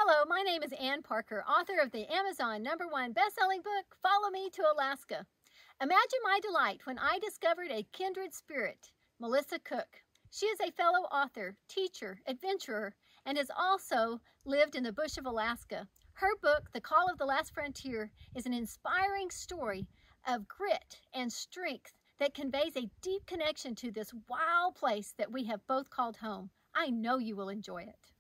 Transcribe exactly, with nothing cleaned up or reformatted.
Hello, my name is Ann Parker, author of the Amazon number one best-selling book, Follow Me to Alaska. Imagine my delight when I discovered a kindred spirit, Melissa Cook. She is a fellow author, teacher, adventurer, and has also lived in the bush of Alaska. Her book, The Call of the Last Frontier, is an inspiring story of grit and strength that conveys a deep connection to this wild place that we have both called home. I know you will enjoy it.